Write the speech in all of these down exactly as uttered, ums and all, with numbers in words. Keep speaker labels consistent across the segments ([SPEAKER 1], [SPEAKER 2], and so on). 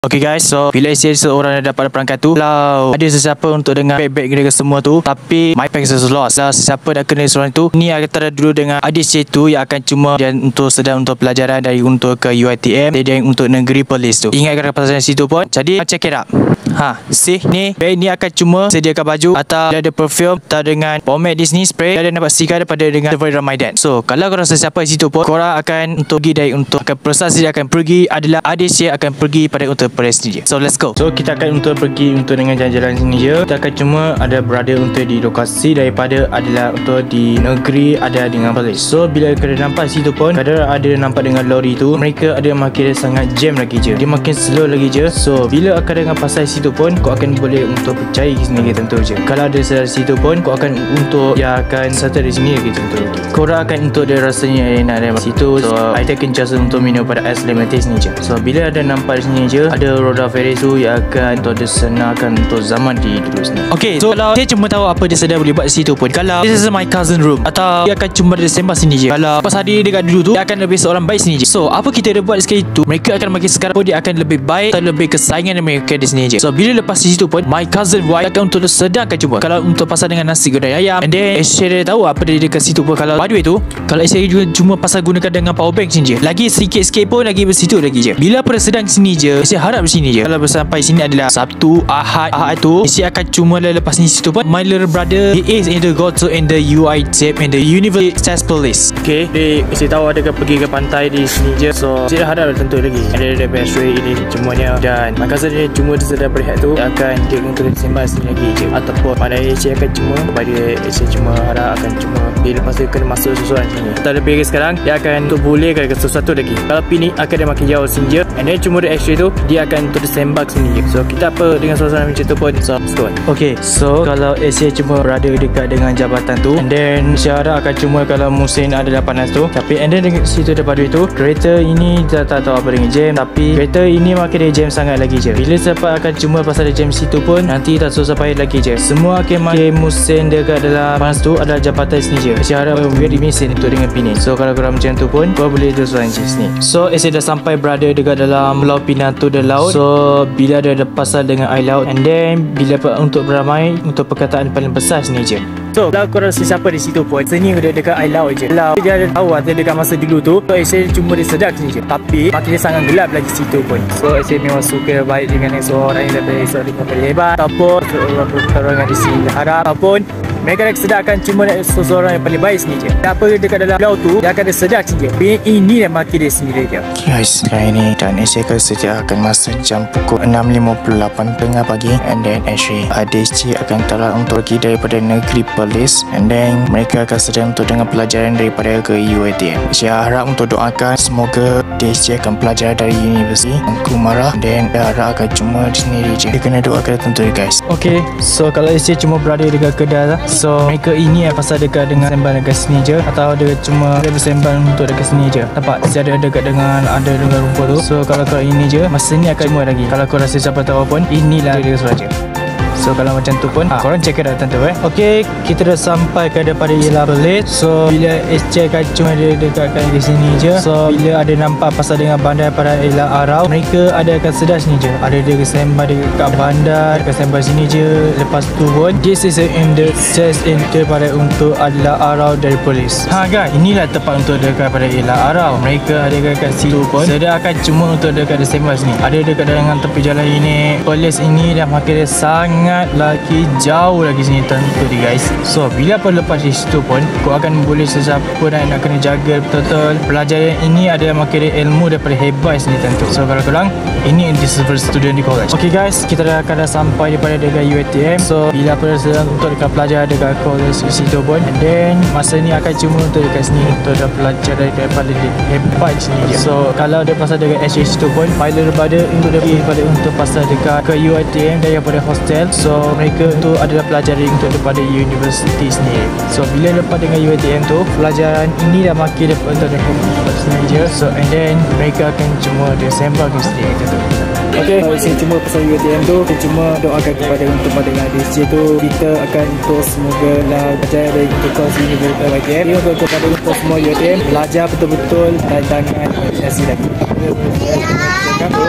[SPEAKER 1] Okay guys, so bila saya seorang dah dapat perangkat tu, kalau ada sesiapa untuk dengan back-back mereka semua tu, tapi my pack is lost. Kalau sesiapa nak kena seorang tu, ni akan tanda dulu dengan adik saya tu yang akan cuma dan untuk sedang untuk pelajaran dari untuk ke U I T M dan untuk negeri polis tu. Ingatkan pasal situ pun. Jadi check it up. Ha, see ni bag ni akan cuma sediakan baju atau dia ada perfume atau dengan pomade di sini spray. Dia ada nampak stiker daripada dengan Survey Ramadan. So kalau korang sesiapa di situ pun, korang akan untuk pergi dari untuk akan proses dia akan pergi adalah adik saya akan pergi pada untuk Paris ni je. So let's go. So kita akan untuk pergi untuk dengan jalan-jalan sini je. Kita akan cuma ada berada untuk di lokasi daripada adalah untuk di negeri ada dengan polis. So bila kena nampak situ pun, kadang ada nampak dengan lori tu, mereka ada makin sangat jam lagi je. Dia makin slow lagi je. So bila akan dengan pasal situ pun, kau akan boleh untuk percaya di sini tentu je. Kalau ada salah situ pun, kau akan untuk ya akan satu di sini lagi tentu lagi. Korang akan untuk dia rasanya enak dari situ. So I taken just untuk minum pada ais lemon tea ni je. So bila ada nampak di sini je, ada roda Ferris tu yang akan untuk disenarkan untuk zaman di dulu sini. Okay, so kalau saya cuma tahu apa dia sedang boleh buat di situ pun, kalau this is my cousin room atau dia akan cuma dia sembah sini je, kalau pas hari dekat dulu tu dia akan lebih seorang baik sini je. So apa kita ada buat sekali tu, mereka akan makin sekarang pun dia akan lebih baik atau lebih kesayangan mereka di sini je. So bila lepas di situ pun, my cousin wife akan untuk sedangkan cuma kalau untuk pasal dengan nasi goreng ayam, and then Asia dia tahu apa dia dekat situ pun. Kalau by the way tu, kalau Asia juga cuma pasal gunakan dengan power bank sini je, lagi sikit-sikit pun lagi bersitu lagi je. Bila pada sedang sini je, Asia harap di sini je. Kalau sampai sini adalah Sabtu, Ahad, Ahad tu Asia akan cuma lepas ni situ pun, my little brother he is in the go to in the U I T M in the University State Police. Okay, dia Asia tahu ada ke pergi ke pantai di sini je. So Asia harap tentu lagi ada ada best way ini semuanya, dan my cousin dia cuma dia sedang berehat tu, dia akan dia untuk sembah sini lagi je. Ataupun pada Asia akan cuma pada Asia cuma harap akan cuma dia lepas tu kena masuk sesuatu sini. Tak lebih lagi sekarang dia akan untuk boleh ke sesuatu lagi. Kalau pilih akan dia makin jauh sini je, and then cuma dia X-ray tu dia akan untuk disembah sini je. So kita apa dengan suasana macam tu pun, so let's go. Okay, so kalau Asia cuma berada dekat dengan jabatan tu, and then syarat akan cuma kalau musim adalah panas tu, tapi and then dengan situ daripada itu kereta ini tak, tak tahu apa dengan jam, tapi kereta ini makin dia jam sangat lagi je. Bila sempat akan cuma pasal dia jam situ pun, nanti tak susah payah lagi je. Semua akan makin musim dekat dalam panas tu adalah jabatan sini je. Syarat very mesin tu dengan Pinang. So kalau korang macam tu pun, kau boleh terus lanjut sini. So Asia dah sampai berada dekat dalam Pulau Pinang tu dan laut. So bila ada pasal dengan air laut, and then bila untuk beramai untuk perkataan paling besar sini je. So kalau korang sesiapa di situ pun, sini dia dekat air laut je. Kalau dia ada tahu ada dekat masa dulu tu, so Asia cuma dia sedap sini je, tapi makin dia sangat gelap lagi situ pun. So Asia memang suka baik dengan seorang yang lebih seorang yang lebih hebat, ataupun seorang pertarungan di sini harap, ataupun mereka dah sedapkan cuma seseorang yang paling baik sini je. Apa dekat dalam laut tu, dia akan ada sedap sini je. Ini yang makin dia sendiri je. Guys, kali ni dan Asia akan sediakan masa jam pukul enam lima puluh lapan tengah pagi, and then Asia adik cik akan telah untuk pergi daripada negeri polis, and then mereka akan sedang untuk dengan pelajaran daripada ke U I T M. Asia harap untuk doakan semoga adik cik akan pelajar dari universiti Angku Marah, dan dia harap akan cuma di sendiri je. Dia kena doakan tentu guys. Okay, so kalau Asia cuma berada dekat kedai lah, so mereka ini yang pasal dekat dengan sembang dekat sini je, atau dia cuma dia bersembang untuk dekat sini je. Nampak saya ada dekat dengan ada dengan rumput tu. So kalau korang ini je, masa ni akan cuma lagi. Kalau korang rasa siapa tahu pun, inilah dia saja. So kalau macam tu pun, ha, korang check it out tentu eh. Okay, kita dah sampai ke daripada ialah Perlis. So bila S C kan cuma dia dekatkan di sini je. So bila ada nampak pasal dengan bandar pada ialah Arau, mereka ada akan sedar sini je. Ada dia kesembah dekat bandar, kesembah sini je. Lepas tu pun, this is in the chest enter pada untuk adalah Arau dari polis. Ha guys, inilah tempat untuk dekat pada ialah Arau. Mereka ada dekat situ pun, sedar akan cuma untuk dekat kesembah sini. Ada dekat dengan tepi jalan ini. Polis ini dah makin sangat lagi jauh lagi sini tentu di guys. So bila pun lepas di situ pun, kau akan boleh sesiapa dan nak kena jaga betul-betul. Pelajaran ini ada makin ilmu daripada hebat sini tentu. So kalau korang, ini this is for student di college. Okay guys, kita dah akan dah sampai daripada dekat U I T M. So bila pun sedang untuk dekat pelajar dekat college di situ pun, and then masa ni akan cuma untuk dekat sini untuk dah pelajar dekat paling hebat sini je. So kalau dia pasal dekat S J situ pun, pilot daripada untuk dia daripada untuk pasal dekat ke U I T M daripada hostel. So mereka tu adalah pelajaran untuk daripada universiti sendiri. So bila lepas dengan U I T M tu, pelajaran ini dah makin dapat untuk dekat sini je. So and then mereka akan cuma dia sembang ke sendiri tu. Okay, saya cuma pasal U I T M tu, saya cuma doakan kepada untuk pada dengan D C tu, kita akan untuk semoga lah belajar dari untuk kelas universiti U I T M. Ini untuk kepada untuk semua U I T M, belajar betul-betul dan jangan organisasi lagi. Terus dalam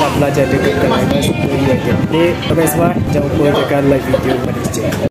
[SPEAKER 2] nak belajar dekat Kelantan supaya dia update. Okay semua, jangan lupa tekan like video pada channel.